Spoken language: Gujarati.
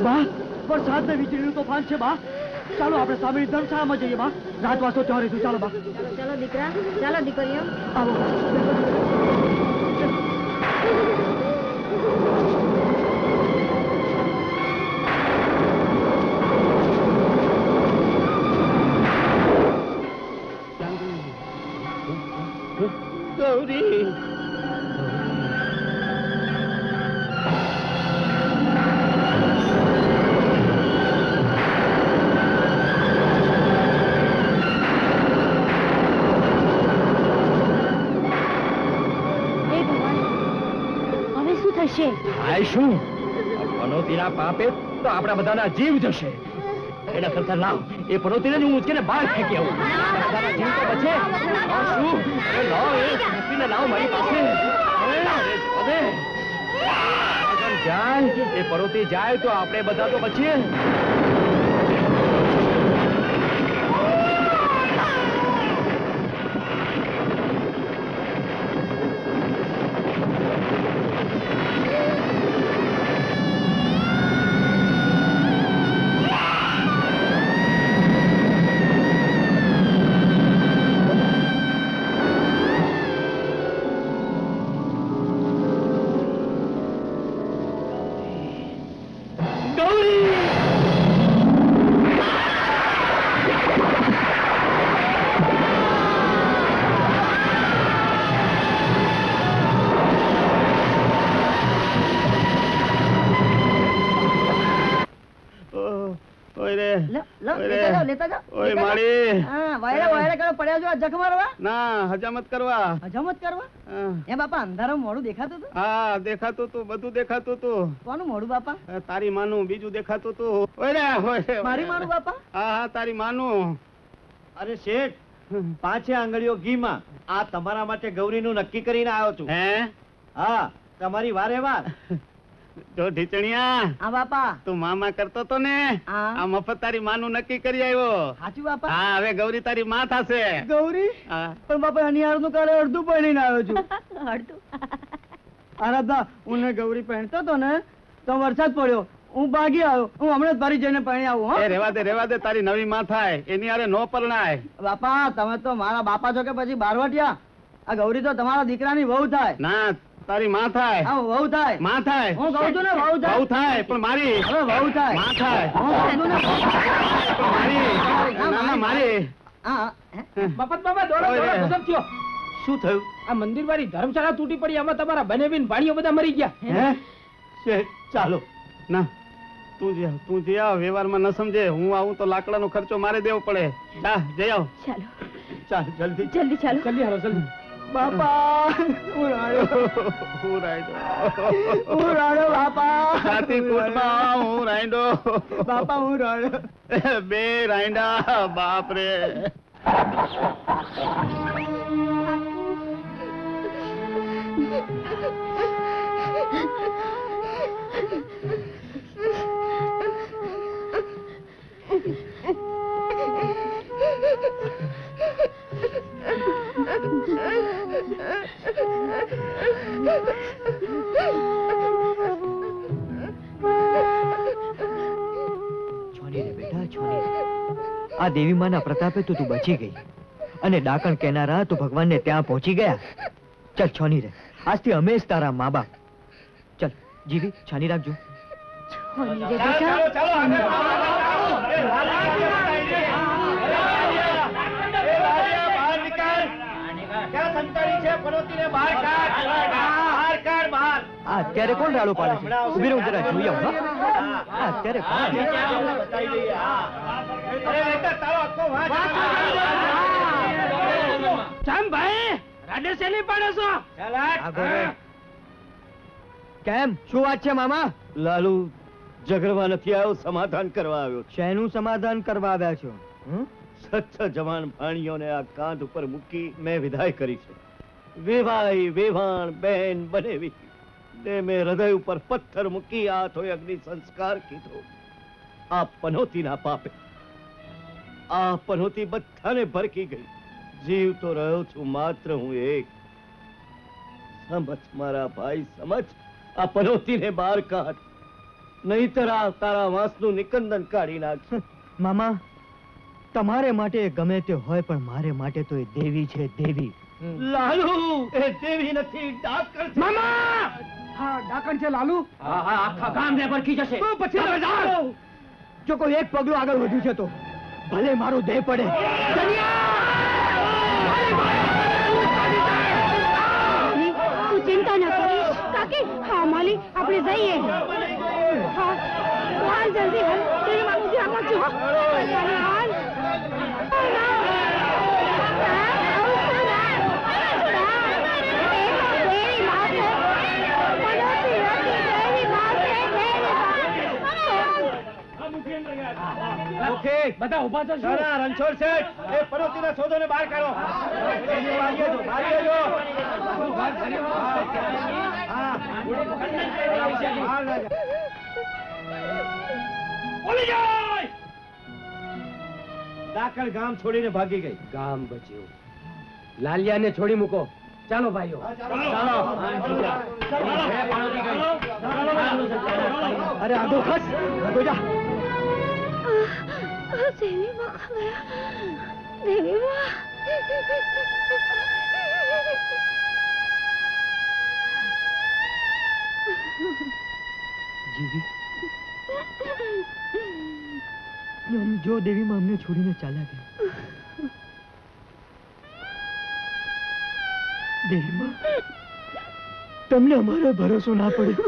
બા વરસાદ ને વીજળીનું તોફાન છે બા ચાલો આપણે સામેની ધર્મશાળામાં જઈએ બા રાતવાસો ત્યાં રહીશું ચાલો બા ચાલો દીકરા ચાલો દીકરીઓ આવો ગૌરી શું પનોતીના પાપે તો આપણા બધાના જીવ જશે એના કરતા લાવ એ પનોતીને હું ઉચકીને બહાર ફેંકી આવું બધાના જીવ તો બચે શું લાવ એ પનોતીને લાવ મારી પાસે જાય એ પનોતી જાય તો આપણે બધા તો બચીએ હજામત કરવા એ બાપા અંધારામાં મોડું દેખાતું હતું હા દેખાતું તું બધું દેખાતું તું કોનું મોડું બાપા તારી માનું બીજું દેખાતું તું મારી માનું બાપા હા તારી માનું અરે શેઠ 5 આંગળીઓ ઘીમાં આ તમારા માટે ગૌરીનું નક્કી કરીને આવ્યો છું હે હા તમારી વારે વાર જો ઢીચણિયા હા બાપા તું મામા કરતો તો ને આ મફત તારી માનું નક્કી કરી આવ્યો સાચું બાપા હા હવે ગૌરી તારી માં થશે ગૌરી પણ બાપા અનિયાર નું કાલે અડધું પહેરીને આવ્યો છું અડધું આરાધના હું ગૌરી પહેરતો તો ને તો વરસાદ પડ્યો હું ભાગી આવ્યો હું હમણાં તારી જઈને પહેરી આવું એ રેવા દે તારી નવી માં થાય એની હારે નો પરણાય બાપા તમે તો મારા બાપા છો કે પછી બારવટિયા આ ગૌરી તો તમારા દીકરાની વહુ થાય ના તારી માં થાય હા વહુ થાય માં થાય હું કહું છું ને વહુ થાય વહુ થાય પણ મારી હવે વહુ થાય માં થાય હું કહું છું ને મારી ના મારી હા બાપા દોડો ગજબ થયો શું થયું આ મંદિર વાળી ધર્મશાળા તૂટી પડી આમાં તમારા બનેવીન ભાણીઓ બધા મરી ગયા હે ચાલો ના તું જે આવ વ્યવહારમાં ન સમજે હું આવું તો લાકડાનો ખર્ચો મારે દેવો પડે જા જઈ આવ ચાલો ચાલ જલ્દી ચાલો જલ્દી હાલો જલ્દી બાપા હું રાડો બાપા છાતી કૂટમાં હું રાંડો બાપા હું રાડો બે રાંડા બાપ રે આ દેવી માના પ્રતાપે તો તું બચી ગઈ અને ડાકણ કેનારા તો ભગવાનને ત્યાં પહોંચી ગયા ચલ છોની રે આજથી અમે જ તારા મા બાપ ચલ જીવી છાની રાખજો અત્યારે કોણ રાડો પાડે છે ઉભી રહું જરા જોઈ આવું અત્યારે કેમ શું વાત છે મામા લાલુ ઝઘડવા નથી આવ્યો સમાધાન કરવા આવ્યો શેનું સમાધાન કરવા આવ્યા છો સચ્ચા જવાન ભાણીઓને આ કાંધ ઉપર મૂકી મેં વિદાય કરી છે વેવાઈ વેવાણ બેન બનેવી ને મેં હૃદય ઉપર પથ્થર મૂકી આ થોય અગ્નિ સંસ્કાર કીધો આ પનોતીના પાપે આ પનોતી બધાને ભરકી ગઈ જીવ તો રહ્યો છું માત્ર હું એક સમજ મારા ભાઈ સમજ આ પનોતીને બહાર કાઢ નહીતર આ તારા વાંસનું નિકંદન કાઢી નાખશે. મામા તમારે માટે ગમે તે હોય પણ મારે માટે તો એ દેવી છે, દેવી. લાલુ એ દેવી નથી, ડાકણ છે. મામા હા ડાકણ છે લાલુ. હા હા આખા ગામને ભરખી જશે. તો પછી રજા. જો કોઈ એક પગલું આગળ વધ્યું છે તો ભલે મારું દેહ પડે. તું ચિંતા ન કરીશ કાકી. હા માલી આપણે જઈએ. હા હાલ જલ્દી હાલ. તેરી માનું ધ્યાન રાખજો. હાલ બધા ઉભા થશો. સારા રણછોડ શેઠ, એ પનોતીના સોદોને બહાર કાઢો. ભાગીએ જો, ભાગીએ જો. હા. બહાર ના જા. ઓલી જાય. ડાકણ ગામ છોડીને ભાગી ગઈ. ગામ બચ્યું. લાલિયાને છોડી મૂકો. ચાલો ભાઈઓ. ચાલો. અરે આગો ખસ, આગો જા. દેવી માં ખા ગયા. દેવી માં જીવી જો દેવી માં અમને છોડીને ચાલ્યા ગયા. દેવી માં તમને અમારો ભરોસો ના પડ્યો.